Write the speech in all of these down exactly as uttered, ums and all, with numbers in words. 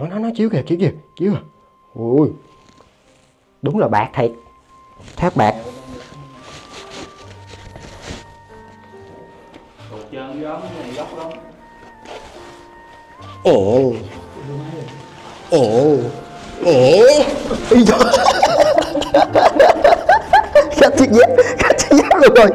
nó nó nó chiếu kìa, chiếu kìa, chiếu à. Ui, đúng là bạc thiệt, thác bạc. Ồ ồ ồ cắt chiếc dép, cắt chiếc dép luôn rồi.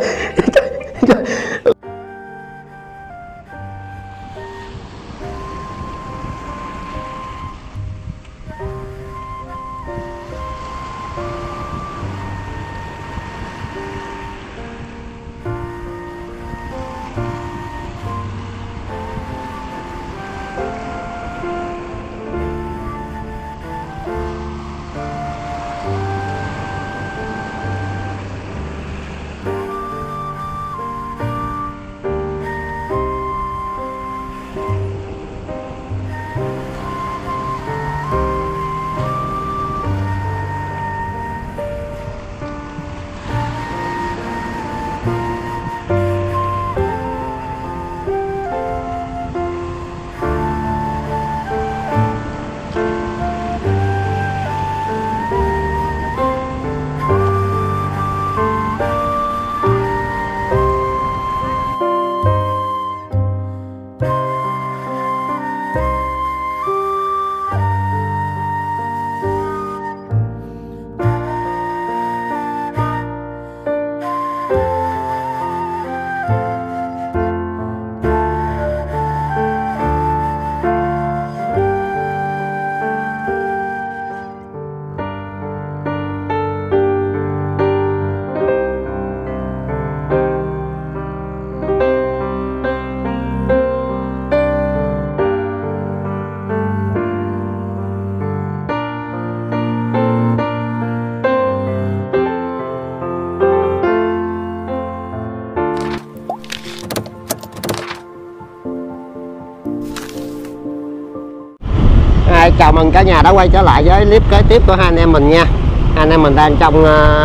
Chào mừng cả nhà đã quay trở lại với clip kế tiếp của hai anh em mình nha. Hai anh em mình đang trong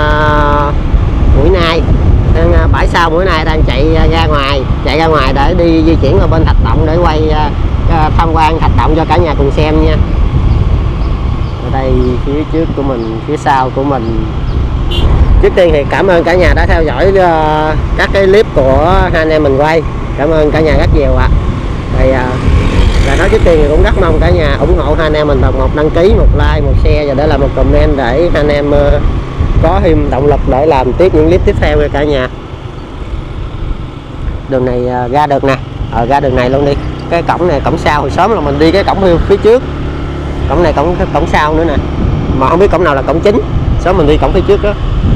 uh, Mũi Nai, đang uh, bãi sau Mũi Nai, đang chạy uh, ra ngoài, chạy ra ngoài để đi di chuyển vào bên Thạch Động để quay uh, tham quan Thạch Động cho cả nhà cùng xem nha. Ở đây phía trước của mình, phía sau của mình. Trước tiên thì cảm ơn cả nhà đã theo dõi uh, các cái clip của hai anh em mình quay. Cảm ơn cả nhà rất nhiều ạ. À. Thì uh, là nói trước tiên thì cũng rất mong cả nhà ủng hộ hai anh em mình bằng một đăng ký, một like, một share và để lại một comment để anh em uh, có thêm động lực để làm tiếp những clip tiếp theo cho cả nhà. Đường này uh, ra được nè, ờ, ra đường này luôn đi. Cái cổng này cổng sau, hồi sớm là mình đi cái cổng phía trước, cổng này cổng cổng sau nữa nè, mà không biết cổng nào là cổng chính. Sớm mình đi cổng phía trước đó.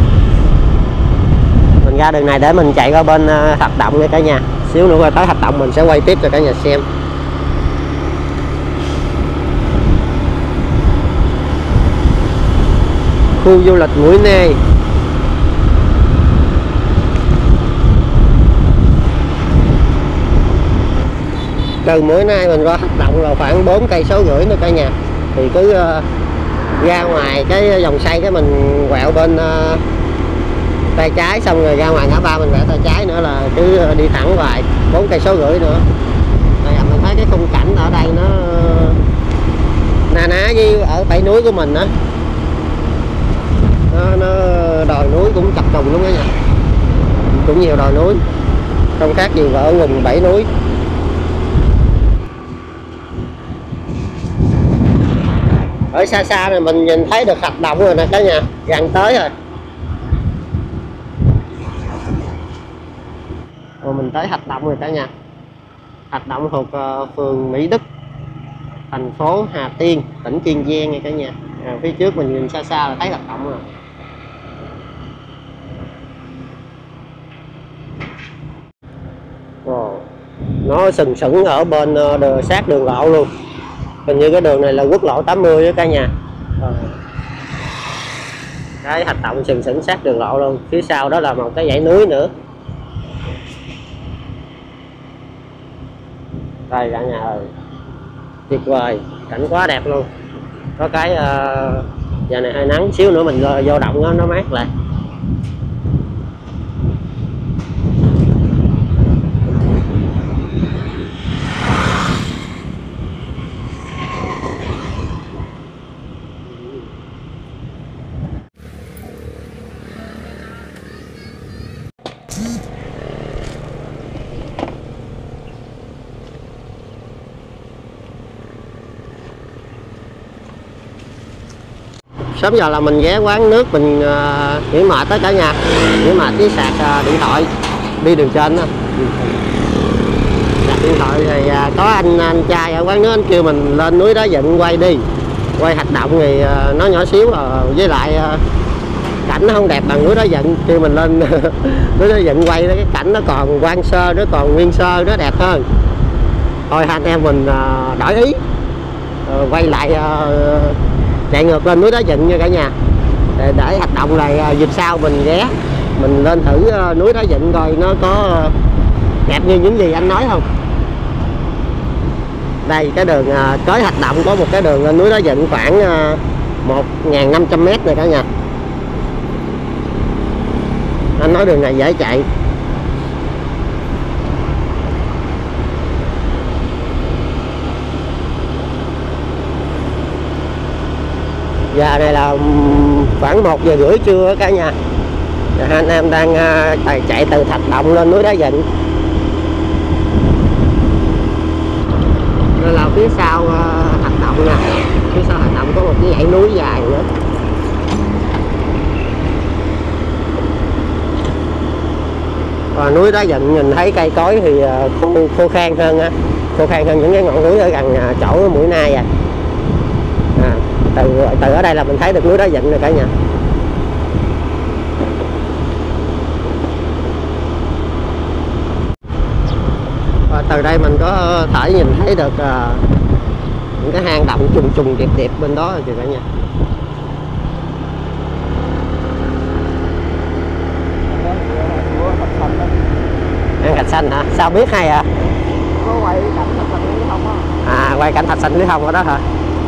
Mình ra đường này để mình chạy qua bên uh, Thạch Động nha cả nhà. Xíu nữa qua tới Thạch Động mình sẽ quay tiếp cho cả nhà xem. Khu du lịch Mũi Nai. Từ Mũi Nai mình ra Thạch Động là khoảng bốn cây số rưỡi nữa cả nhà. Thì cứ uh, ra ngoài cái vòng xoay cái mình quẹo bên uh, tay trái, xong rồi ra ngoài ngã ba mình quẹo tay trái nữa là cứ uh, đi thẳng hoài bốn cây số rưỡi nữa. Đây mình thấy cái khung cảnh ở đây nó na ná với ở bãi núi của mình á. Nó, nó đồi núi cũng chập trùng luôn đó nha, cũng nhiều đồi núi, không khác gì ở vùng bảy núi. Ở xa xa này mình nhìn thấy được Thạch Động rồi nè cả nhà, gần tới rồi. Rồi mình tới Thạch Động rồi cả nhà. Thạch Động thuộc uh, phường Mỹ Đức, thành phố Hà Tiên, tỉnh Kiên Giang nha cả nhà. À, phía trước mình nhìn xa xa là thấy Thạch Động rồi. Ồ, nó sừng sững ở bên uh, đường, sát đường lộ luôn. Hình như cái đường này là quốc lộ tám mươi đó cả nhà. À, cái Thạch Động sừng sững sát đường lộ luôn. Phía sau đó là một cái dãy núi nữa. Đây cả nhà ơi, tuyệt vời, cảnh quá đẹp luôn. Có cái uh, giờ này hơi nắng, xíu nữa mình vô động đó, nó mát lại. sớm giờ là mình ghé quán nước mình uh, nghỉ mệt tới cả nhà, nghỉ mệt với sạc uh, điện thoại đi đường trên đó. Sạc điện thoại thì uh, có anh anh trai ở quán nước anh kêu mình lên núi Đá Dựng quay đi, quay hoạt động thì uh, nó nhỏ xíu, uh, với lại uh, cảnh nó không đẹp bằng núi Đá Dựng, kêu mình lên núi Đá Dựng quay đó, cái cảnh nó còn hoang sơ, nó còn nguyên sơ, nó đẹp hơn. Thôi hai anh em mình uh, đổi ý, uh, quay lại uh, chạy ngược lên núi Đá Dựng nha cả nhà, để, để hoạt động này uh, dịp sau mình ghé mình lên thử uh, núi Đá Dựng coi nó có uh, đẹp như những gì anh nói không. Đây cái đường uh, tới hoạt động có một cái đường lên núi Đá Dựng khoảng uh, một nghìn năm trăm mét này cả nhà. Anh nói đường này dễ chạy. Giờ này là khoảng một giờ rưỡi trưa cả nhà. Hai anh em đang uh, chạy từ Thạch Động lên núi Đá Dựng. Đây là phía sau uh, Thạch Động nha. Phía sau Thạch Động có một cái dãy núi dài nữa. Và núi Đá Dựng nhìn thấy cây cối thì uh, khô, khô khan hơn á, khô khan hơn những cái ngọn núi ở gần uh, chỗ Mũi Nai à. à từ từ ở đây là mình thấy được núi Đá Dựng rồi cả nhà. Và từ đây mình có thể nhìn thấy được uh, những cái hang động trùng trùng đẹp đẹp bên đó rồi cả nhà. Hang Thạch Xanh hả? Sao biết hay à? Có quay cảnh Thạch Xanh Lý Thông á. À, quay cảnh Thạch Xanh Lý Thông ở đó hả?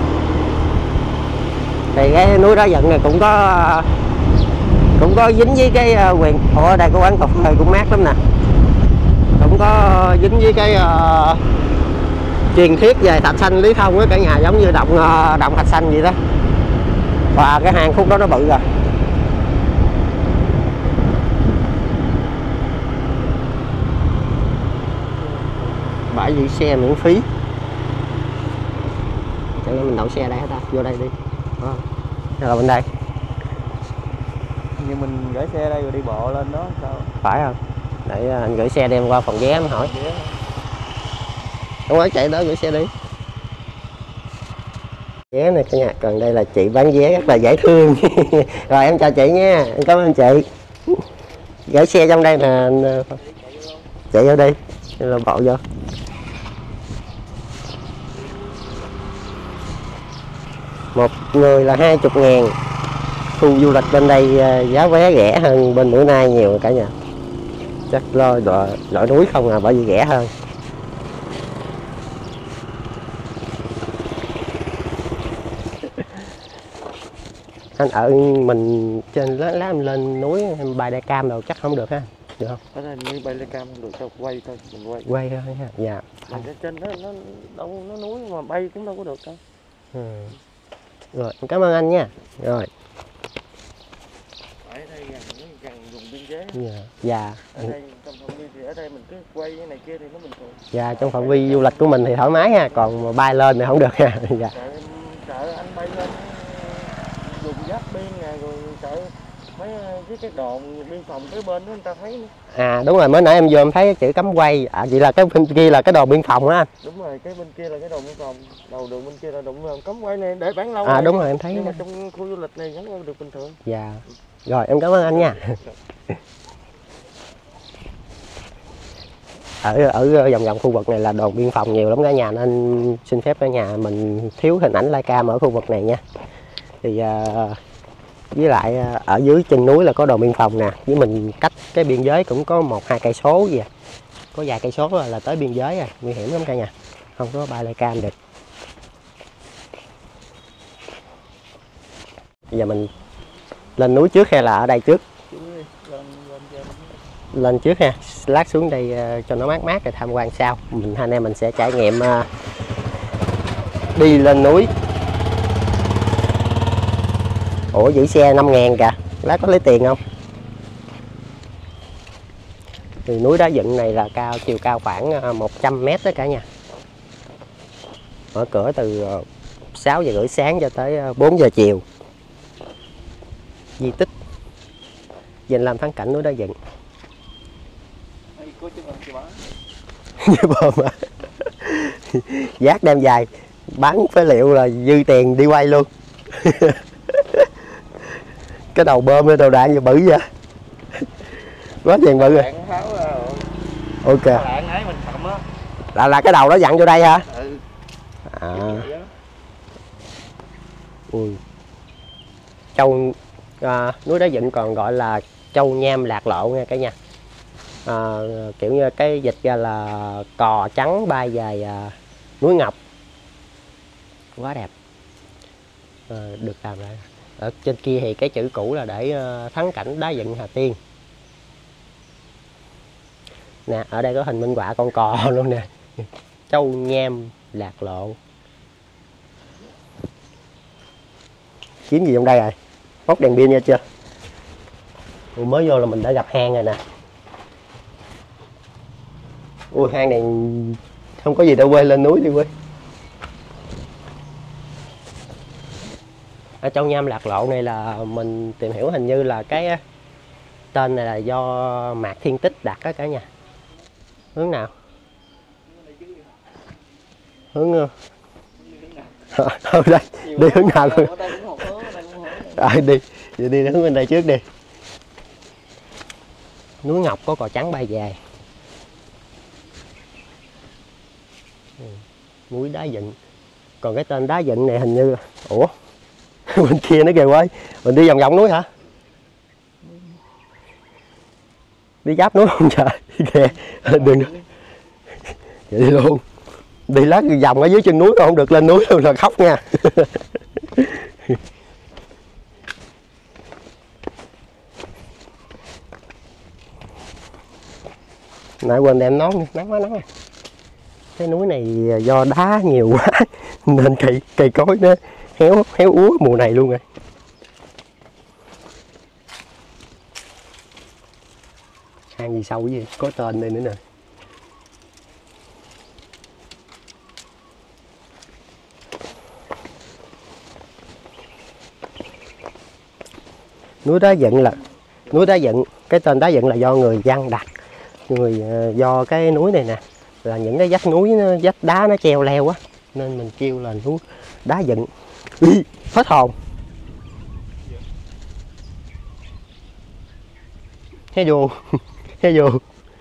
Thì cái núi Đá Dựng này cũng có cũng có dính với cái quyền. Ủa ở đây có quán cà phê cũng mát lắm nè. Cũng có dính với cái uh, truyền thuyết về Thạch Xanh Lý Thông á cả nhà, giống như động uh, động Thạch Xanh vậy đó. Và cái hang khúc đó nó bự rồi. Bãi giữ xe miễn phí. Cho nên mình đậu xe đây hết ta, vô đây đi. Đó. Đây là bên đây. Nhưng mình gửi xe đây rồi đi bộ lên đó sao? Phải không? Để anh gửi xe đem qua phòng ghé em hỏi. Ghé. Không phải chạy đó gửi xe đi. Ghé này cả nhà, còn đây là chị bán vé rất là dễ thương. Rồi em chào chị nha, em cảm ơn chị. Gửi xe trong đây nè, chạy vô đi, là bộ vô. Một người là hai mươi ngàn. Khu du lịch bên đây giá vé rẻ hơn bên Mũi Nai nhiều cả nhà. Chắc lo loại, loại núi không à, bởi vì rẻ hơn. Anh ở mình trên lá, lá em lên núi em bay đại cam đâu chắc không được ha, được không? Ở đây như bay lên cam không được đâu, quay thôi, mình quay. Quay thôi ha, dạ. Ở trên nó nó đâu nó núi mà bay cũng đâu có được đâu. Ừ. Rồi, cảm ơn anh nha. Rồi. Ở đây gần gần vùng biên giới. Dạ. Dạ. Ở đây trong phạm vi thì ở đây mình cứ quay cái này kia thì nó bình thường. Dạ, trong phạm vi du lịch của mình thì thoải mái ha, còn mà bay lên thì không được ha. Dạ. Sợ, sợ anh bay lên vùng giáp biên nè, rồi sợ mấy cái cái đồn biên phòng tới bên đó người ta thấy nữa. À đúng rồi, mới nãy em vô em thấy chữ cấm quay. À vậy là cái bên kia là cái đồn biên phòng á anh. Đúng rồi, cái bên kia là cái đồn biên phòng, đầu đường bên kia là đồn biên phòng, cấm quay này để bán lâu. À này. đúng rồi em thấy. Nhưng mà trong khu du lịch này vẫn được bình thường. Dạ. Rồi em cảm ơn anh nha. ở ở vòng vòng khu vực này là đồn biên phòng nhiều lắm cả nhà, nên xin phép cả nhà mình thiếu hình ảnh livecam ở khu vực này nha. Thì uh, với lại uh, ở dưới chân núi là có đồn biên phòng nè, với mình cách cái biên giới cũng có một hai cây số gì à. Có vài cây số là, là tới biên giới à, nguy hiểm lắm cả nhà, không có bay livecam được. Bây giờ mình lên núi trước hay là ở đây trước? Lên trước ha, lát xuống đây uh, cho nó mát mát rồi tham quan sau. Mình hai anh em mình sẽ trải nghiệm uh, đi lên núi. Ủa giữ xe năm ngàn kìa, lát có lấy tiền không? Thì núi Đá Dựng này là cao, chiều cao khoảng uh, một trăm mét đó cả nhà. Mở cửa từ uh, sáu giờ rưỡi sáng cho tới uh, bốn giờ chiều. di tích danh lam thắng cảnh núi Đá Dựng. Như bơm à. Giác đem dài bán phế liệu là dư tiền đi quay luôn. Cái đầu bơm cái đầu đạn như bự vậy. Quá tiền bự rồi. Ok. Là là cái đầu đó dặn vô đây hả? Ừ. À. Ui. Châu à, núi Đá Dựng còn gọi là châu nham lạc lộ nha cả nhà. À, kiểu như cái dịch ra là cò trắng bay dài à, núi ngọc. Quá đẹp. À, được làm lại. Ở trên kia thì cái chữ cũ là để uh, thắng cảnh Đá Dựng Hà Tiên. Nè, ở đây có hình minh họa con cò luôn nè. Châu nham lạc lộ. Kiếm gì trong đây rồi? Bóc đèn pin nha chưa? Ui, mới vô là mình đã gặp hang rồi nè. Ui, hang này không có gì đâu quê, lên núi đi quê. Ở Châu Nham lạc lộ này là mình tìm hiểu hình như là cái tên này là do Mạc Thiên Tích đặt á cả nhà. Hướng nào? Hướng ở đây, đi hướng nào rồi? À, đi, đi đi hướng bên đây trước đi. Núi Ngọc có cò trắng bay dài. Núi Đá Dựng. Còn cái tên Đá Dựng này hình như ủa bên kia nó kìa quay, mình đi vòng vòng núi hả? Đi giáp núi không trời? Kìa đừng vậy đi luôn, đi lát vòng ở dưới chân núi không được lên núi luôn là khóc nha. Nãy quên đem nón, nắng quá nắng à. Cái núi này do đá nhiều quá nên cây cây cối nó héo héo úa mùa này luôn rồi. Hang gì sâu gì có tên đây nữa nè. Núi Đá Dựng là núi Đá Dựng, cái tên Đá Dựng là do người dân đặt, người do cái núi này nè là những cái vách núi nó, vách đá nó treo leo á nên mình kêu là núi Đá Dựng. Ý, hết hồn. Thấy vô, thấy vô.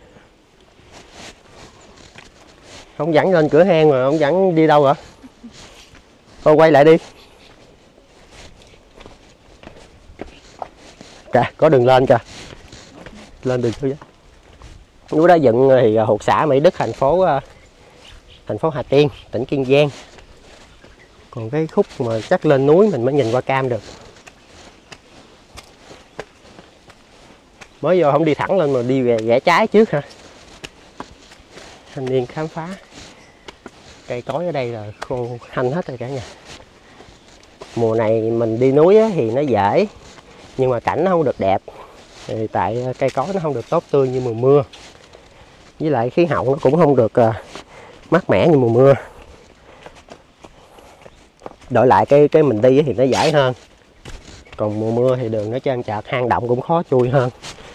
Không dẫn lên cửa hang mà không dẫn đi đâu hả? Thôi quay lại đi. Kìa, có đường lên kìa. Lên đường thôi. Núi Đá Dựng thì thuộc xã Mỹ Đức, thành phố thành phố Hà Tiên, tỉnh Kiên Giang. Còn cái khúc mà chắc lên núi mình mới nhìn qua cam được. Mới vô không đi thẳng lên mà đi về rẽ trái trước hả? Thanh niên khám phá. Cây cối ở đây là khô hanh hết rồi cả nhà. Mùa này mình đi núi thì nó dễ, nhưng mà cảnh nó không được đẹp. Thì tại cây cối nó không được tốt tươi như mùa mưa. Với lại khí hậu nó cũng không được mát mẻ như mùa mưa. Đổi lại cái cái mình đi thì nó dễ hơn. Còn mùa mưa thì đường nó trơn trượt, hang động cũng khó chui hơn.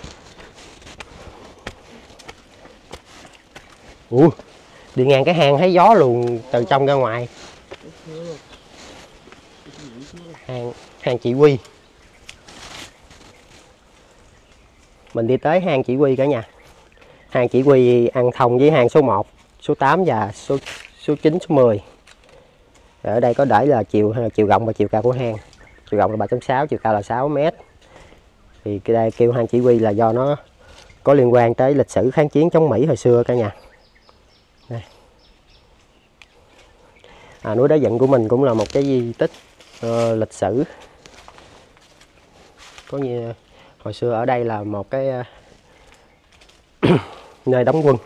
Ủa, đi ngang cái hang thấy gió luồn từ trong ra ngoài. Hang, hang chỉ huy. Mình đi tới hang chỉ huy cả nhà. Hang chỉ huy ăn thông với hang số một, số tám và số số chín, số mười. Ở đây có để là chiều chiều rộng và chiều cao của hang. Chiều rộng là ba phẩy sáu, chiều cao là sáu mét. Thì cái đây kêu hang chỉ huy là do nó có liên quan tới lịch sử kháng chiến chống Mỹ hồi xưa cả nhà. Đây. À, núi Đá Dựng của mình cũng là một cái di tích uh, lịch sử. Có như hồi xưa ở đây là một cái uh, nơi đóng quân,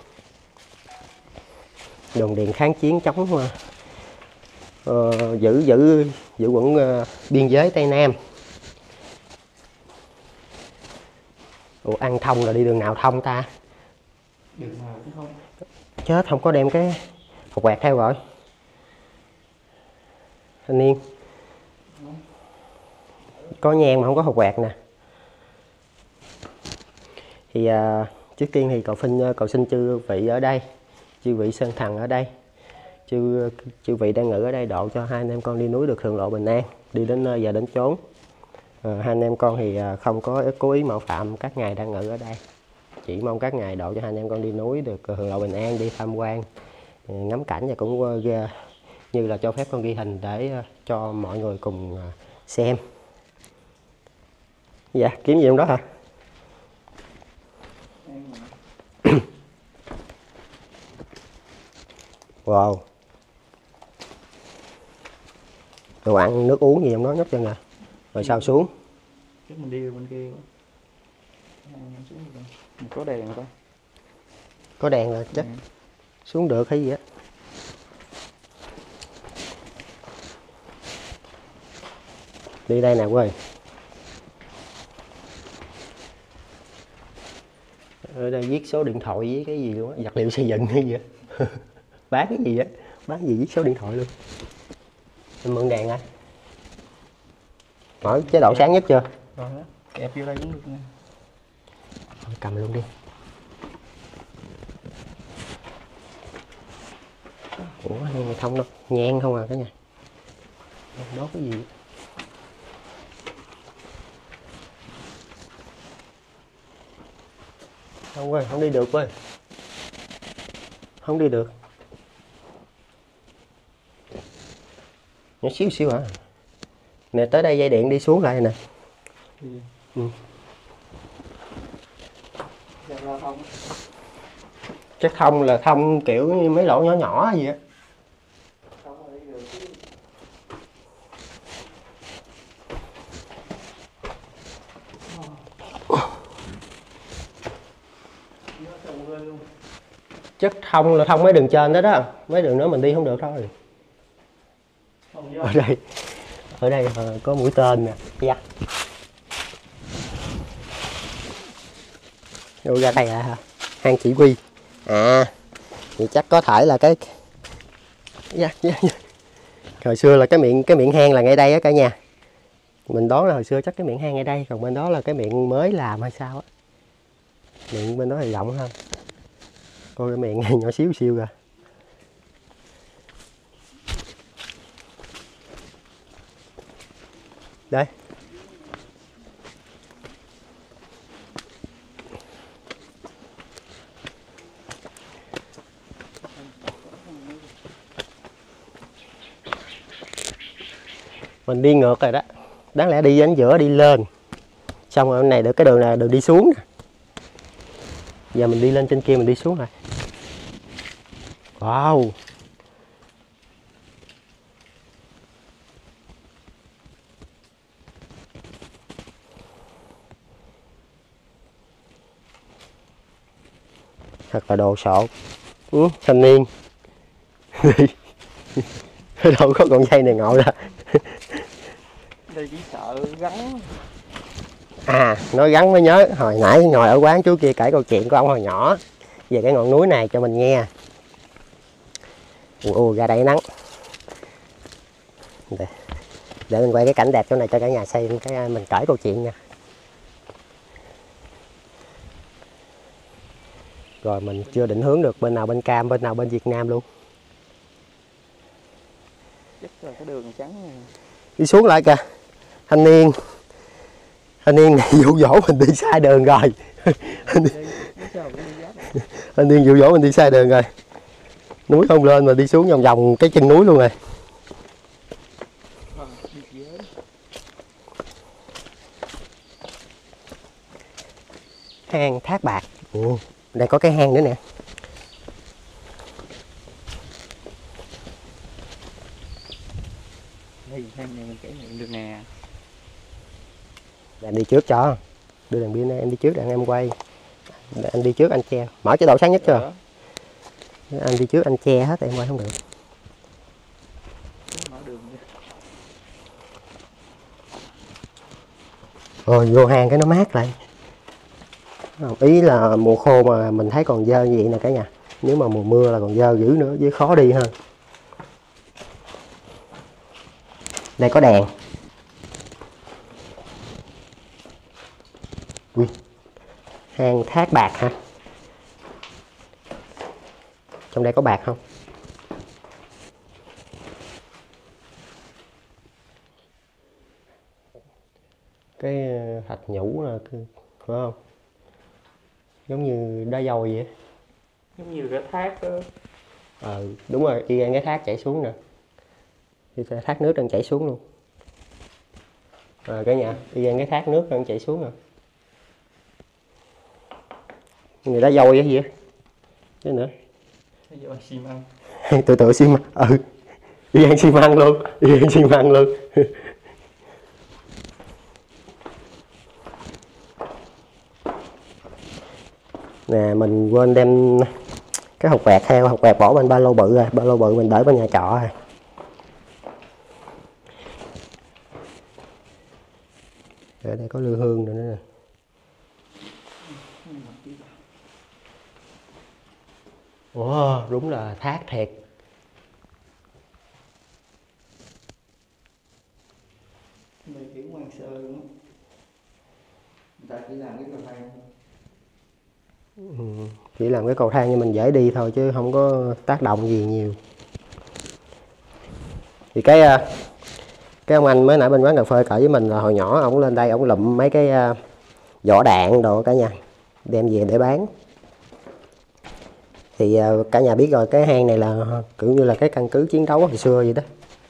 đồn điện kháng chiến chống uh, uh, giữ giữ giữ vững uh, biên giới Tây Nam. Ủa, ăn thông là đi đường nào thông ta? Đường nào chứ không? Chết, không có đem cái hộp quẹt theo rồi. Thanh niên. Có nhang mà không có hộp quẹt nè. Thì à, trước tiên thì cầu xin cầu xin chư vị ở đây, chư vị sơn thần ở đây, chư chư vị đang ngự ở đây độ cho hai anh em con đi núi được thường lộ bình an, đi đến nơi và đến chốn. À, hai anh em con thì không có cố ý mạo phạm các ngài đang ngự ở đây, chỉ mong các ngài độ cho hai anh em con đi núi được thường lộ bình an, đi tham quan ngắm cảnh, và cũng như là cho phép con ghi hình để cho mọi người cùng xem. Dạ, kiếm gì trong đó hả? Wow. Đồ ăn, nước uống gì trong đó nhóc chân nè. Rồi sao xuống? Chắc mình đi bên kia. Có đèn không? Có đèn là chắc ừ. xuống được hay gì á. Đi đây nè quê. Ở đây viết số điện thoại với cái gì luôn á, vật liệu xây dựng hay gì á. Bán cái gì á, bán gì viết số điện thoại luôn. Em mượn đèn à? Mở chế độ sáng nhất chưa? Rồi đó, kẹp vô đây cũng được nha. Thôi, cầm luôn đi. Ủa, này thông đâu, nhang không à cả nhà. Đốt cái gì? Không ơi, không đi được ơi. Không đi được. Nhỏ xíu xíu hả? Nè, tới đây dây điện đi xuống lại nè. Ừ. Ừ. Chắc thông là thông kiểu như mấy lỗ nhỏ nhỏ gì á. Chất thông là thông mấy đường trên đó đó, mấy đường nữa mình đi không được thôi. Ở đây, ở đây có mũi tên nè, dạ. Đâu ra đây à? Hang chỉ huy. À, thì chắc có thể là cái, dạ, dạ, dạ. Hồi xưa là cái miệng cái miệng hang là ngay đây á cả nhà. Mình đoán là hồi xưa chắc cái miệng hang ngay đây, còn bên đó là cái miệng mới làm hay sao á. Miệng bên đó thì rộng hơn. Coi cái miệng này nhỏ xíu xíu kìa. Đây. Mình đi ngược rồi đó. Đáng lẽ đi đến giữa đi lên. Xong rồi bên này được cái đường này đường đi xuống nè. Giờ mình đi lên trên kia mình đi xuống rồi. Wow. Thật là đồ sộ. Ừ, thanh niên. Đâu có con dây này ngộ ra. Đây chỉ sợ gắn. À, nói gắn mới nhớ, hồi nãy ngồi ở quán chú kia kể câu chuyện của ông hồi nhỏ về cái ngọn núi này cho mình nghe. Ồ, ra đây nắng. Để, để mình quay cái cảnh đẹp chỗ này cho cả nhà xem cái mình kể câu chuyện nha. Rồi mình chưa định hướng được bên nào bên Cam, bên nào bên Việt Nam luôn. Chắc là cái đường trắng này. Đi xuống lại kìa. Thanh niên. Thanh niên này dụ dỗ mình đi sai đường rồi. Thanh niên dụ dỗ mình đi sai đường rồi. Núi không lên mà đi xuống vòng vòng cái chân núi luôn rồi. Hang Thác Bạc. Ồ, đây có cái hang nữa nè. Đây hang này mình trải nghiệm được nè. Anh đi trước cho. Đưa đèn pin đây, em đi trước để em quay. Để anh đi trước anh che. Mở chế độ sáng nhất chưa? Dạ. Anh đi trước anh che hết em quay không được. Mở đường đi. Rồi vô hang cái nó mát lại. Ý là mùa khô mà mình thấy còn dơ như vậy nè cả nhà. Nếu mà mùa mưa là còn dơ dữ nữa, với khó đi hơn. Đây có đèn. Ui. Hang thác bạc hả? Trong đây có bạc không? Cái thạch nhũ là phải không? Giống như đá dầu vậy. Giống như cái thác đó. Ờ đúng rồi, y gan cái thác chảy xuống nè. Cái thác nước đang chảy xuống luôn. Rồi cả nhà, y gan cái thác nước đang chảy xuống nè. Người đá dầu vậy gì á? Cái nữa. Đá dầu xi măng. Tự tự xi măng. Ừ. Y gan xi măng luôn, y gan xi măng luôn. Nè mình quên đem cái hộp quẹt theo, hộp quẹt bỏ bên ba lô bự rồi, ba lô bự mình để bên nhà trọ rồi. Ở đây có lư hương nữa nè. Ồ, đúng là thác thiệt. Đây kiểu ngoan sơ luôn á. Người ta chỉ làm cái cầu thang thôi. Ừ, chỉ làm cái cầu thang cho mình dễ đi thôi chứ không có tác động gì nhiều. Thì cái cái ông anh mới nãy bên quán cà phê cỡ với mình là hồi nhỏ ổng lên đây ổng lụm mấy cái vỏ đạn đồ cả nhà, đem về để bán. Thì cả nhà biết rồi, cái hang này là kiểu như là cái căn cứ chiến đấu hồi xưa vậy đó,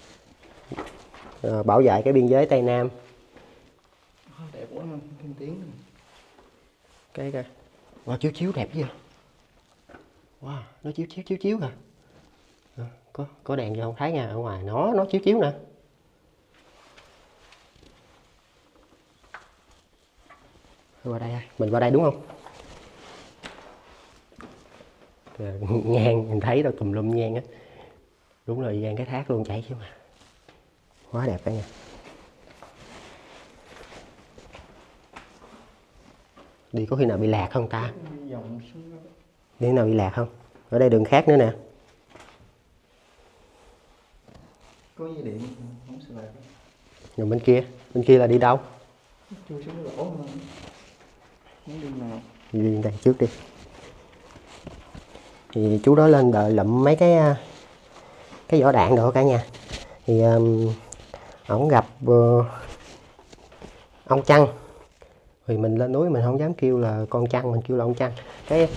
à, bảo vệ cái biên giới Tây Nam. Đẹp quá, kim tiến. Cái kìa, wow, chiếu chiếu đẹp vậy. Wow, nó chiếu chiếu chiếu chiếu kìa. À, có có đèn vô không thấy nha, ở ngoài nó nó chiếu chiếu nè. Qua đây, mình qua đây đúng không? Ngang mình thấy đâu tùm lum nhang á, đúng là gan cái thác luôn chảy chứ mà, quá đẹp cả nha. Đi có khi nào bị lạc không ta? Đi nào bị lạc không? Ở đây đường khác nữa nè. Có dây điện không sợ lạc. Rồi bên kia, bên kia là đi đâu? Chui xuống cái lỗ mà. Muốn đi nào? Đi đây trước đi. Thì chú đó lên đợi lụm mấy cái cái vỏ đạn đồ cả nhà. Thì um, ổng gặp uh, ông Trăng. Thì mình lên núi mình không dám kêu là con Trăng, mình kêu là ông Trăng. Cái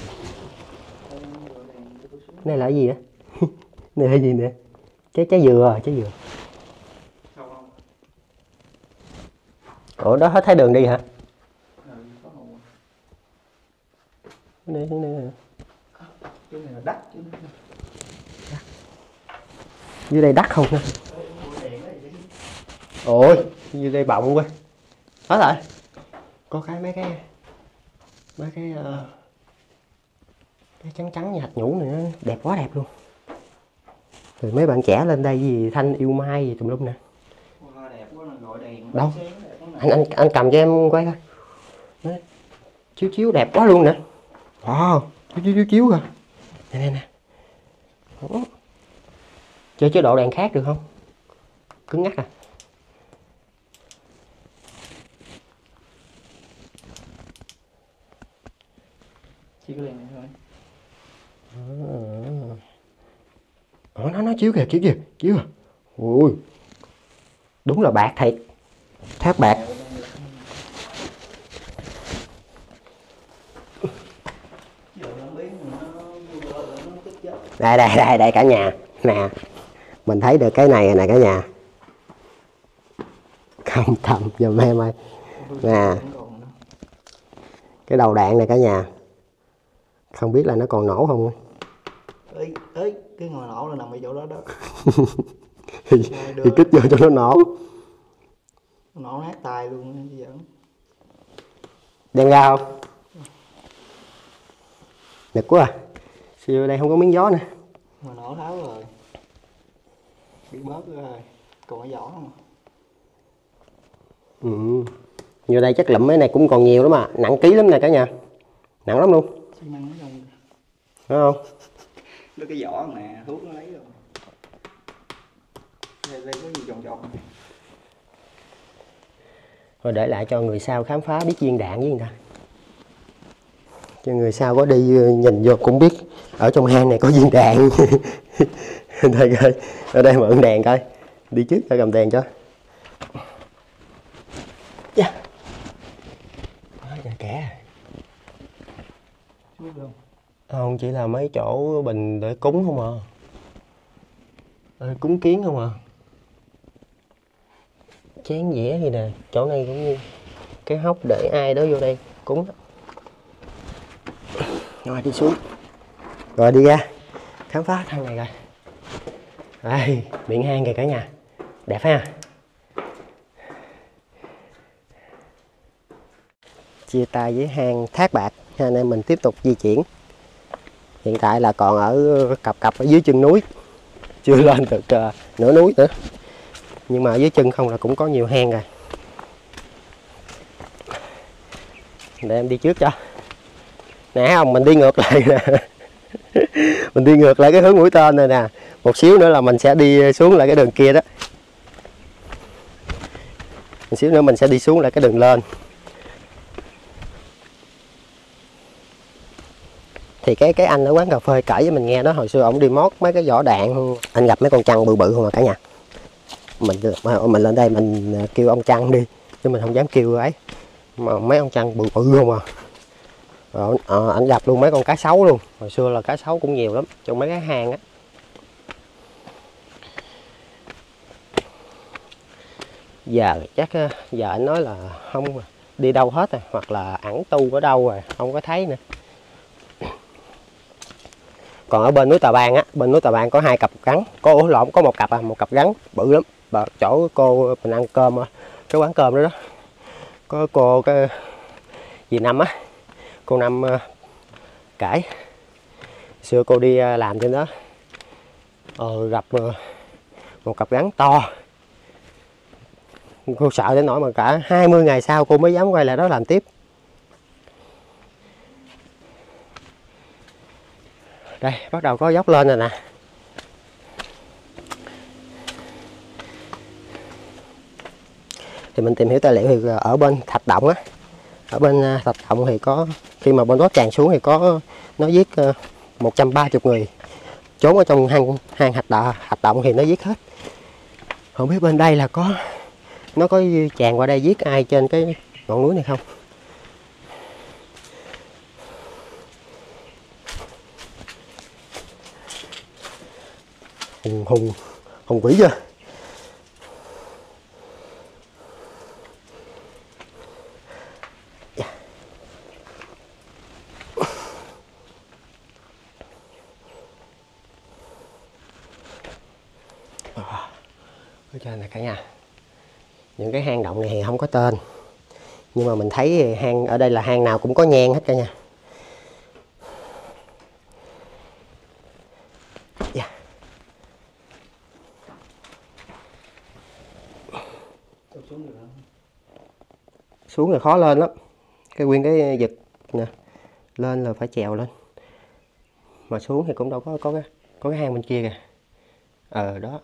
này là cái gì á? Này là gì nè? Trái trái dừa, trái dừa. Ủa đó hết thấy đường đi hả? Cái này, cái này hả? Cái này là đất chứ. Đất. Dưới đây đất không nè. Ôi, dưới đây bọng quá. Hết rồi. Có cái mấy cái mấy cái uh, cái trắng trắng như hạt nhũ này nó đẹp quá đẹp luôn. Rồi mấy bạn trẻ lên đây gì Thanh yêu mai gì tùm lum nè. Wow, đẹp quá, gọi đèn. Đâu? Anh anh anh cầm cho em quay coi. Đấy. Chiếu chiếu đẹp quá luôn nè. Wow, chiếu chiếu chiếu chiếu kìa. Nè nè nè. Ủa? Chơi chế độ đèn khác được không? Cứng ngắc à. Chỉ có đèn này thôi. Ủa, nó nó chiếu kìa, chiếu kìa, chiếu kìa. Ui. Đúng là bạc thiệt. Thác bạc. Đây đây đây đây cả nhà. Nè. Mình thấy được cái này nè cả nhà. Không cầm giùm em ơi. Nè. Cái đầu đạn này cả nhà. Không biết là nó còn nổ không. Ê, ê, cái ngòi nổ là nằm ở chỗ đó đó. thì, thì kích vô cho nó nổ. Nổ nát tay luôn chứ giỡn. Đem ra không? Nực quá à. Siêu đây không có miếng gió nữa. Mà nổ tháo rồi. Bị bớt rồi. Còn cái vỏ không? Ừ. Như đây chắc lụm mấy này cũng còn nhiều lắm mà. Nặng ký lắm nè cả nhà. Nặng lắm luôn. Xi măng nó không? Đúng không? Lấy cái vỏ nè, thuốc nó lấy rồi. Đây, đây có gì tròn tròn. Rồi để lại cho người sau khám phá biết viên đạn với người ta. cho người sau có đi nhìn vô cũng biết ở trong hang này có viên đạn. Đây coi, ở đây mượn đèn coi, đi trước ta cầm đèn cho. Yeah. Kẻ không, chỉ là mấy chỗ bình để cúng không à, à cúng kiến không à, chén dĩa gì nè, chỗ này cũng như cái hốc để ai đó vô đây cúng. Rồi đi xuống, rồi đi ra khám phá thang này coi. Đây miệng hang kìa cả nhà, đẹp ha. Chia tay với hang Thác Bạc, anh em mình tiếp tục di chuyển. Hiện tại là còn ở cặp cặp ở dưới chân núi, chưa lên được uh, nửa núi nữa, nhưng mà ở dưới chân không là cũng có nhiều hang rồi. Để em đi trước cho. Nè không, mình đi ngược lại nè. Mình đi ngược lại cái hướng mũi tên này nè. Một xíu nữa là mình sẽ đi xuống lại cái đường kia đó. Một xíu nữa mình sẽ đi xuống lại cái đường lên. Thì cái cái anh ở quán cà phê kể với mình nghe đó, hồi xưa ổng đi mót mấy cái vỏ đạn, anh gặp mấy con trăng bự bự không à cả nhà. Mình mình lên đây mình kêu ông trăng đi, chứ mình không dám kêu ấy. Mà mấy ông trăng bự bự không à. Rồi, à, anh gặp luôn mấy con cá sấu luôn. Hồi xưa là cá sấu cũng nhiều lắm trong mấy cái hang á. Giờ chắc giờ anh nói là không đi đâu hết rồi, hoặc là ẩn tu ở đâu rồi không có thấy nữa. Còn ở bên núi Tà Bang á, bên núi Tà Bang có hai cặp rắn, có ổ lộn có một cặp à, một cặp rắn bự lắm. Và chỗ cô mình ăn cơm cái quán cơm đó đó, có cô cái dì Năm á, cô Năm uh, kể xưa cô đi uh, làm trên đó, ờ, gặp uh, một cặp rắn to. Cô sợ đến nỗi mà cả hai mươi ngày sau cô mới dám quay lại đó làm tiếp. Đây bắt đầu có dốc lên rồi nè. Thì mình tìm hiểu tài liệu thì ở bên Thạch Động á, ở bên Thạch Động thì có, khi mà bên đó tràn xuống thì có, nó giết một trăm ba mươi người trốn ở trong hang hang Thạch Động, Thạch Động thì nó giết hết. Không biết bên đây là có, nó có tràn qua đây giết ai trên cái ngọn núi này không. Hùng hùng hùng vĩ chưa. Ở trên này cả nhà, những cái hang động này thì không có tên, nhưng mà mình thấy hang ở đây là hang nào cũng có nhang hết cả nhà. Yeah. Xuống là khó lên lắm, cái nguyên cái vực nè, lên là phải trèo lên, mà xuống thì cũng đâu có có cái có cái hang bên kia kìa. Ờ đó.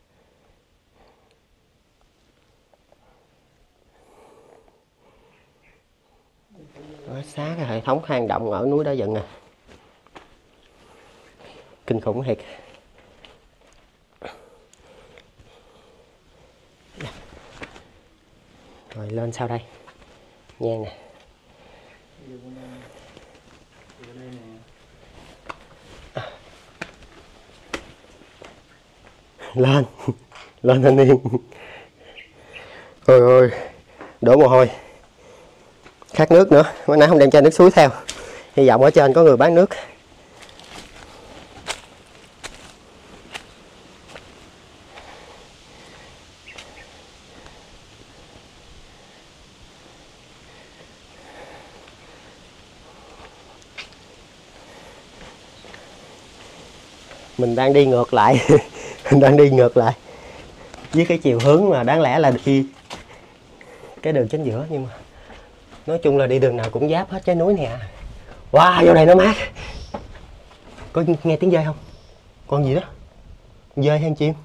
Đó, xá cái hệ thống hang động ở núi Đá Dận nè, kinh khủng thiệt. Rồi lên sau đây nhang nè. À. Lên lên thanh niên. Ôi ôi đổ mồ hôi, khát nước nữa, bữa nãy không đem chai nước suối theo, hy vọng ở trên có người bán nước. Mình đang đi ngược lại. Mình đang đi ngược lại với cái chiều hướng mà đáng lẽ là đi cái đường chính giữa, nhưng mà nói chung là đi đường nào cũng giáp hết trái núi nè. Wow, vô đây nó mát. Có nghe tiếng dơi không? Con gì đó? Dơi hay chim?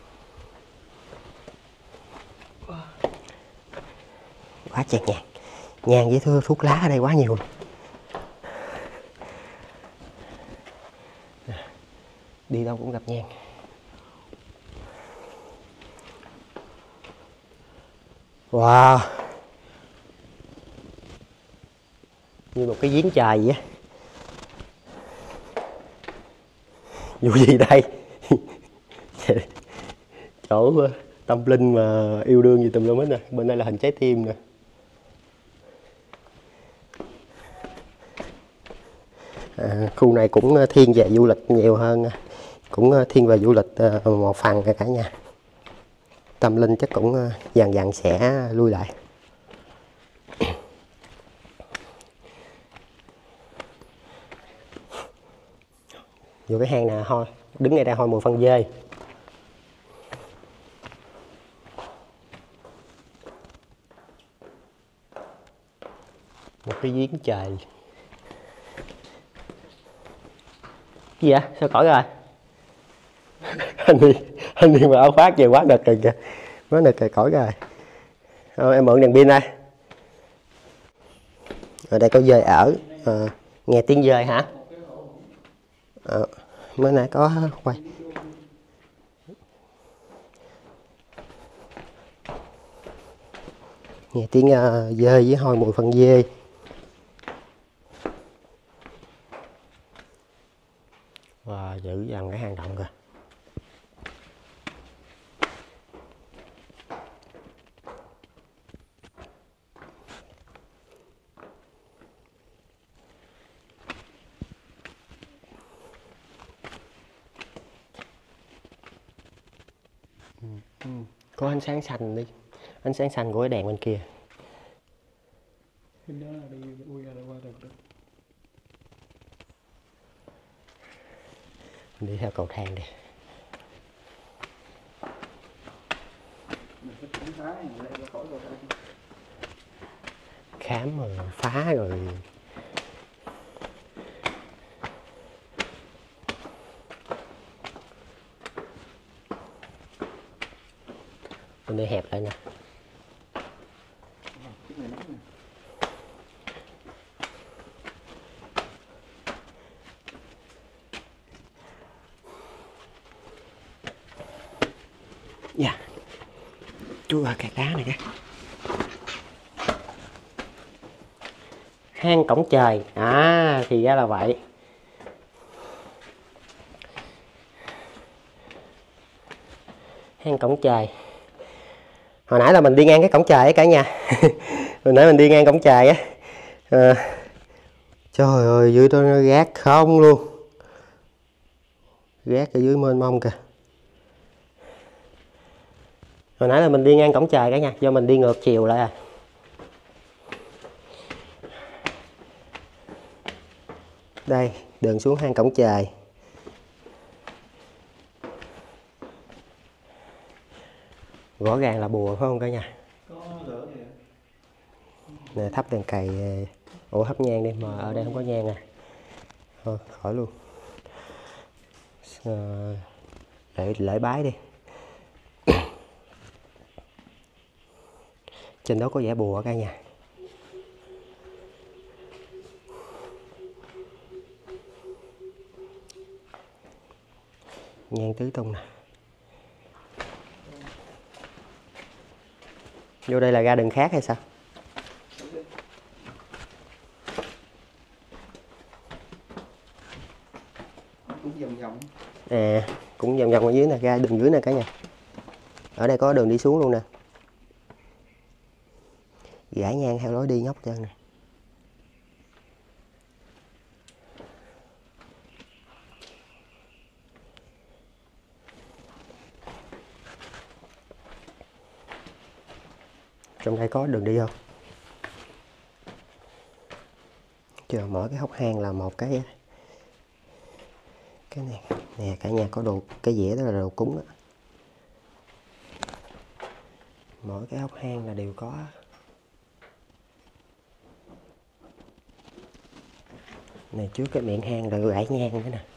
Quá chẹt nhạt. Nhang với thuốc, thuốc lá ở đây quá nhiều. Đi đâu cũng gặp nhang. Wow, như một cái giếng trời vậy á. Vụ gì đây? Chỗ tâm linh mà yêu đương gì tùm lum hết nè. Bên đây là hình trái tim nè. À, khu này cũng thiên về du lịch nhiều hơn, cũng thiên về du lịch một phần cả nhà. Tâm linh chắc cũng dần dần sẽ lui lại. Vô cái hang nè, thôi đứng ngay đây thôi mùi phân dê. Một cái giếng trời. Gì vậy? Sao cõi rồi? Anh đi, anh đi mà áo khoác về quá nực rồi kìa. Quá nực rồi, cõi rồi. Ờ, em mượn đèn pin đây. Ở đây có dơi ở. À, nghe tiếng dơi hả? À, mới nãy có quay. Nghe tiếng uh, dơi với hôi mùi phân dê. Và wow, giữ dần cái hang động kìa. Có ánh sáng xanh đi, ánh sáng xanh của cái đèn bên kia. Bên đó là đi ui ra qua được đó. Đi theo cầu thang đi. Khám rồi phá rồi. Bên đây hẹp lại nè. Dạ yeah. Chú vào cát đá này kìa. Hang cổng trời. À thì ra là vậy. Hang cổng trời. Hồi nãy là mình đi ngang cái cổng trời ấy cả nhà. Hồi nãy mình đi ngang cổng trời á. À, trời ơi dưới đó nó gác không luôn. Gác ở dưới mênh mông kìa. Hồi nãy là mình đi ngang cổng trời cả nhà, do mình đi ngược chiều lại à. Đây, đường xuống hang cổng trời. Rõ ràng là bùa phải không cả nhà? Nè thắp đèn cày. Ủa thắp nhang đi, mà ở đây không có nhang à. Thôi khỏi luôn. À, để lễ bái đi. Trên đó có vẽ bùa cả nhà. Nhang tứ tung nè. Vô đây là ra đường khác hay sao? Cũng vòng vòng. À, cũng vòng vòng ở dưới nè, ra đường dưới nè cả nhà. Ở đây có đường đi xuống luôn nè. Gãi nhang theo lối đi nhóc chân nè. Trong đây có đường đi không? Chờ mỗi cái hốc hang là một cái cái này nè cả nhà, có đồ cái dĩa đó là đồ cúng đó. Mỗi cái hốc hang là đều có. Này trước cái miệng hang là gãi nhang nữa nè.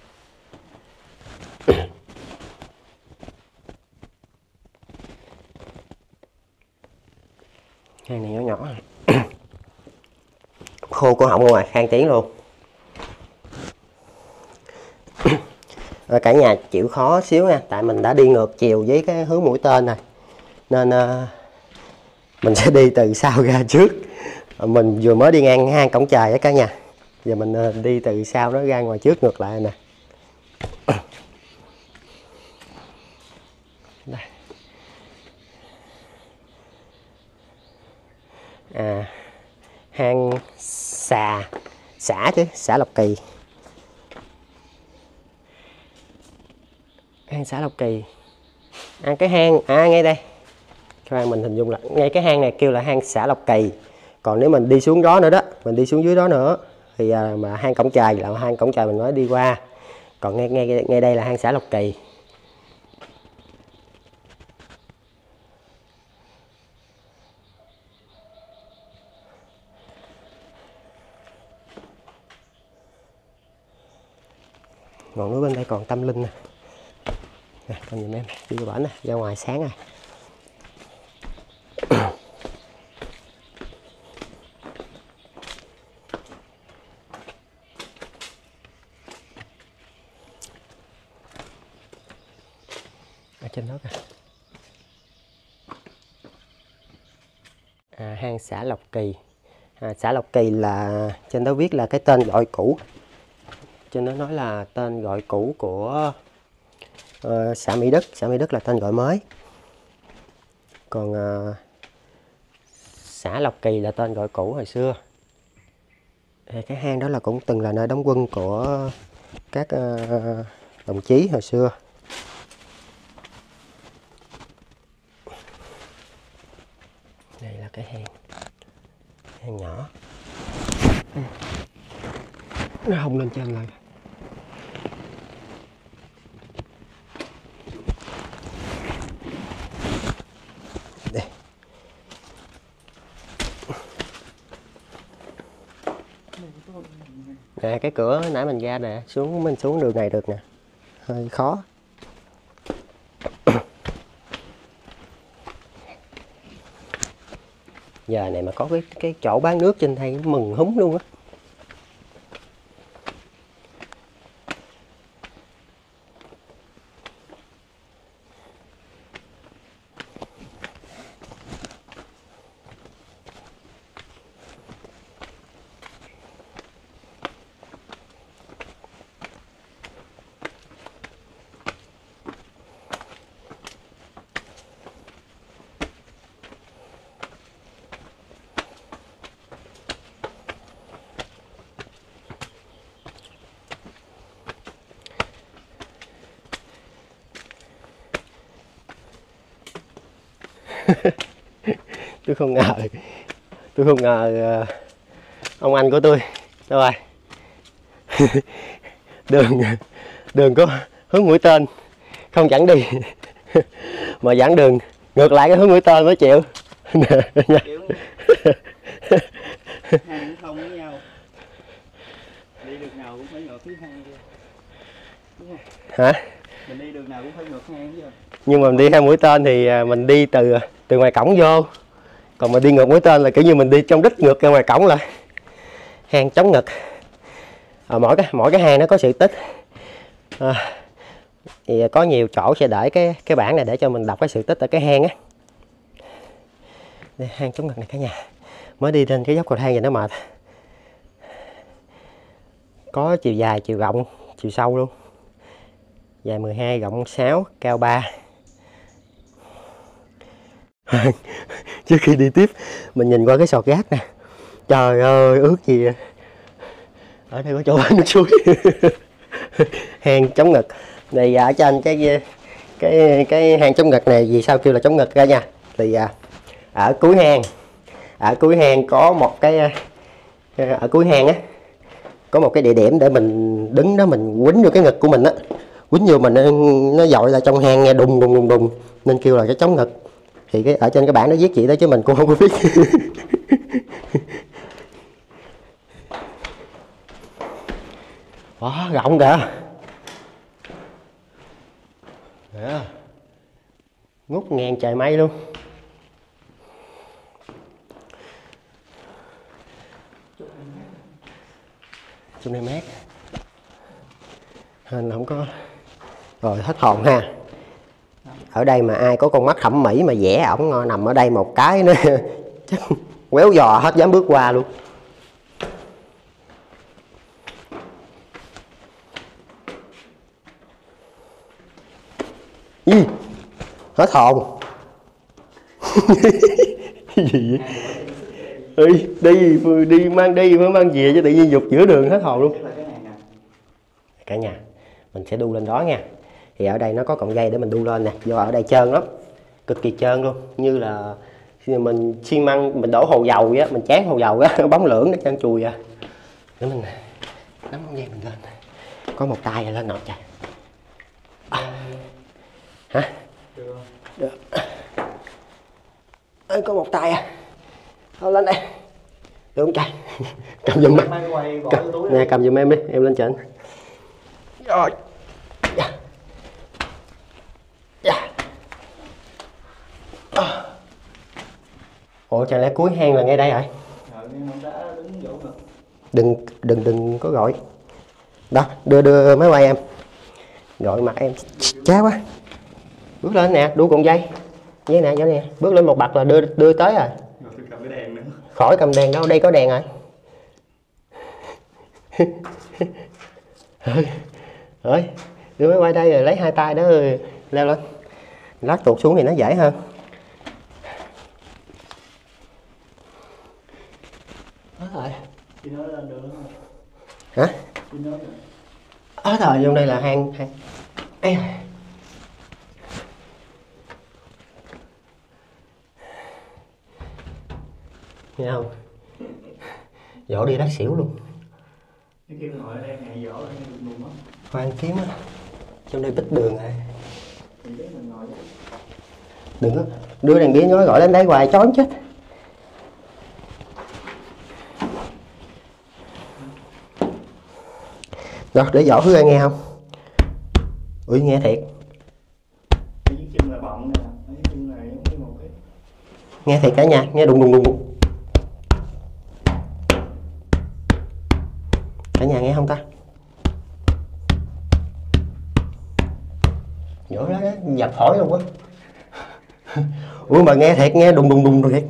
Hang này nhỏ nhỏ này. khô cổ họng ngoài khang tiếng luôn. Cả nhà chịu khó xíu nha, tại mình đã đi ngược chiều với cái hướng mũi tên này nên uh, mình sẽ đi từ sau ra trước. Mình vừa mới đi ngang hang cổng trời á cả nhà, giờ mình uh, đi từ sau nó ra ngoài trước ngược lại nè. Đây. À, hang xà xã chứ xã Lộc Kỳ, hang xã Lộc Kỳ. À, cái hang à ngay đây các bạn, mình hình dung là ngay cái hang này kêu là hang xã Lộc Kỳ. Còn nếu mình đi xuống đó nữa đó, mình đi xuống dưới đó nữa thì à, mà hang cổng trời là hang cổng trời mình nói đi qua. Còn ngay ngay ngay đây là hang xã Lộc Kỳ. Ngọn núi bên đây còn tâm linh nè. Nè, con nhìn em đi vô bển nè, ra ngoài sáng rồi. Ở trên đó kìa. À, hang xã Lộc Kỳ. À, xã Lộc Kỳ là trên đó viết là cái tên gọi cũ. Trên đó nói là tên gọi cũ của uh, xã Mỹ Đức. Xã Mỹ Đức là tên gọi mới. Còn uh, xã Lộc Kỳ là tên gọi cũ hồi xưa. Thì cái hang đó là cũng từng là nơi đóng quân của các uh, đồng chí hồi xưa. Đây là cái hang, hang nhỏ. Nó hông lên trên lại. Đây. Nè cái cửa nãy mình ra nè, xuống mình xuống đường này được nè. Hơi khó. Giờ này mà có cái cái chỗ bán nước trên đây mừng húm luôn á. Tôi không ngờ tôi không ngờ ông anh của tôi đâu rồi. đường đường có hướng mũi tên không chẳng đi mà dẫn đường ngược lại cái hướng mũi tên mới chịu. Hang không với nhau, đi đường nào cũng phải ngược phía hang kia. Hả? Mình đi đường nào cũng phải ngược hang chứ. Nhưng mà mình đi theo mũi tên thì mình đi từ từ ngoài cổng vô, còn mình đi ngược mũi tên là kiểu như mình đi trong đích ngược ra ngoài cổng lại. Hang chống ngực. À, mỗi cái mỗi cái hang nó có sự tích. À, thì có nhiều chỗ sẽ để cái cái bảng này để cho mình đọc cái sự tích ở cái hang á. Đây, hang chống ngực này cả nhà. Mới đi lên cái dốc cầu thang vậy nó mệt. Có chiều dài, chiều rộng, chiều sâu luôn. Dài mười hai, rộng sáu, cao ba. Trước khi đi tiếp mình nhìn qua cái sọt rác nè. Trời ơi ướt gì vậy? Ở đây có chỗ bán nước suối. Hang chống ngực. Này ở trên cái cái cái hang chống ngực này vì sao kêu là chống ngực ra nha. Thì ở cuối hang, ở cuối hang có một cái ở cuối hang á có một cái địa điểm để mình đứng đó, mình quýnh vô cái ngực của mình á, quýnh vô mình nó dội lại trong hang nghe đùng đùng đùng đùng nên kêu là cái chống ngực. Thì cái ở trên cái bảng nó viết gì đó chứ mình cũng không có biết. Wow, rộng kìa. Yeah. Ngút ngàn trời mây luôn. Trong này mát nên không có. Rồi hết hồn ha. Ở đây mà ai có con mắt thẩm mỹ mà vẽ ổng nằm ở đây một cái nữa chắc quéo giò hết dám bước qua luôn. Ý, hết hồn. Cái gì vậy? Ê, đi đi mang đi mới mang về chứ tự nhiên dục giữa đường hết hồn luôn. Cả nhà mình sẽ đu lên đó nha. Thì ở đây nó có cọng dây để mình đu lên nè, do ở đây trơn lắm, cực kỳ trơn luôn, như là mình xi măng mình đổ hồ dầu á, mình chán hồ dầu á, nó bóng lưỡng nó trơn chùi à. Để mình nắm cọng dây mình lên, có một tay rồi lên nọ trời. À. Hả? Được. Ê, có một tay à, thôi lên đây được không trời. Cầm giùm em, cầm, nè cầm giùm em đi, em lên trên rồi. Yeah. Yeah. À. Ủa chẳng lẽ cuối hang là ngay đây rồi? Đừng đừng đừng có gọi đó, đưa đưa máy quay em gọi mặt em chá quá. Bước lên nè, đu cuộn dây dây nè, chỗ nè, bước lên một bậc là đưa đưa tới rồi. Khỏi cầm đèn đâu, đây có đèn rồi. Rồi đưa máy quay đây rồi lấy hai tay đó rồi leo lên, lát tuột xuống thì nó dễ hơn. Hết rồi. Hả? Hết rồi, trong đây là hang hang. Ê. Nghe không? Vỗ đi đắt xỉu luôn. Cái kim ngồi ở đây ngày vỗ ở đây đụng đụng á. Khoan kiếm á. Trong đây bích đường rồi. Đừng có đưa đèn pin nói gọi lên đây hoài chón chết. Rồi để vỗ thứ ra nghe không? Ui nghe thiệt. Cái chân là bọng nè, cái chân này giống như một cái. Nghe thiệt cả nhà, nghe đùng đùng đùng đùng. Cả nhà nghe không ta? Vỗ đó, đó dập phổi luôn á. Ủa mà nghe thiệt, nghe đùng đùng đùng rồi thiệt.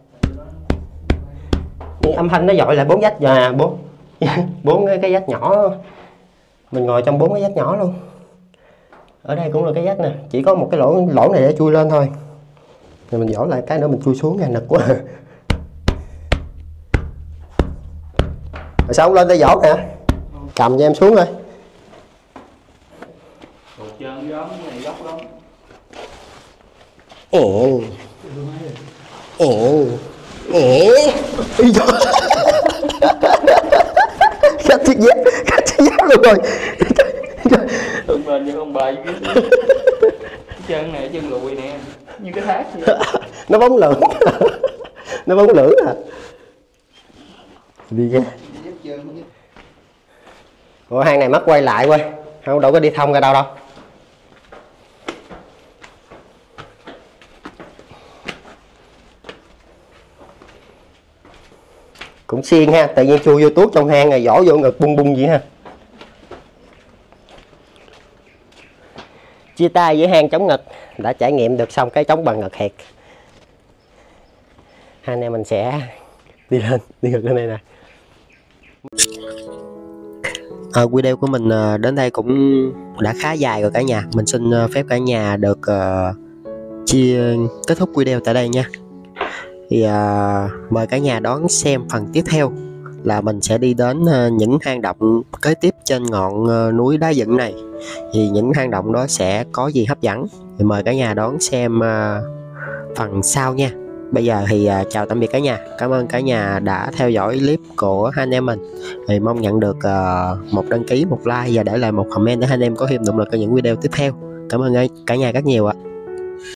Nghe âm thanh nó dội lại bốn vách và bốn bốn cái, cái vách nhỏ. Mình ngồi trong bốn cái vách nhỏ luôn. Ở đây cũng là cái vách nè, chỉ có một cái lỗ lỗ này để chui lên thôi. Rồi mình vỗ lại cái nữa mình chui xuống nha, nực quá. Rồi sao không lên tay vỗ nè? Cầm cho em xuống thôi. Một chân giống này góc lắm. Ê. Ê. Ê. Cắt chiếc dép, cắt chiếc dép luôn rồi. Bên bên như con bầy cái chân này chân lùi nè, như cái thác vậy. Nó bóng lưỡng. Nó bóng lưỡng à. Đi ra. Ủa hang này mất quay lại quay, không đâu có đi thông ra đâu đâu. Cũng xiên ha, tự nhiên chui vô tuốt trong hang rồi vỗ vô ngực bung bung vậy ha. Chia tay với hang chống ngực, đã trải nghiệm được xong cái chống bằng ngực thiệt. Hai anh em mình sẽ đi lên, đi ngược lên đây nè. À, video của mình đến đây cũng đã khá dài rồi cả nhà. Mình xin phép cả nhà được uh, chia kết thúc video tại đây nha. Thì uh, mời cả nhà đón xem phần tiếp theo là mình sẽ đi đến uh, những hang động kế tiếp trên ngọn uh, núi đá dựng này. Thì những hang động đó sẽ có gì hấp dẫn, thì mời cả nhà đón xem uh, phần sau nha. Bây giờ thì uh, chào tạm biệt cả nhà. Cảm ơn cả nhà đã theo dõi clip của hai anh em mình. Thì mong nhận được uh, một đăng ký, một like và để lại một comment để hai anh em có thêm động lực cho những video tiếp theo. Cảm ơn cả nhà rất nhiều ạ.